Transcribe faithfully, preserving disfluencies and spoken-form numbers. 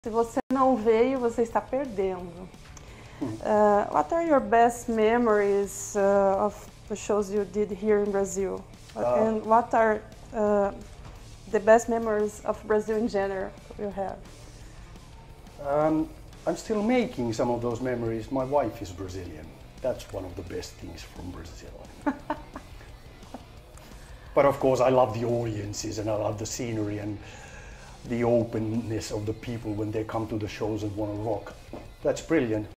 Se você não veio, você está perdendo. Uh, what are your best memories uh, of the shows you did here in Brazil? Uh, and what are uh, the best memories of Brazil in general you have? Um, I'm still making some of those memories. My wife is Brazilian. That's one of the best things from Brazil. But of course I love the audiences and I love the scenery and the openness of the people when they come to the shows and want to rock. That's brilliant.